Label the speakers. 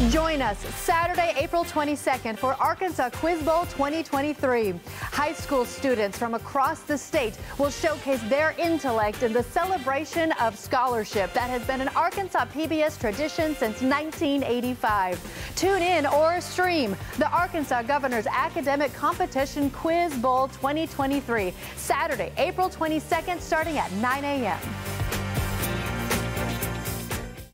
Speaker 1: Join us Saturday, April 22nd for Arkansas Quiz Bowl 2023. High school students from across the state will showcase their intellect in the celebration of scholarship that has been an Arkansas PBS tradition since 1985. Tune in or stream the Arkansas Governor's Academic Competition Quiz Bowl 2023, Saturday, April 22nd, starting at 9 a.m.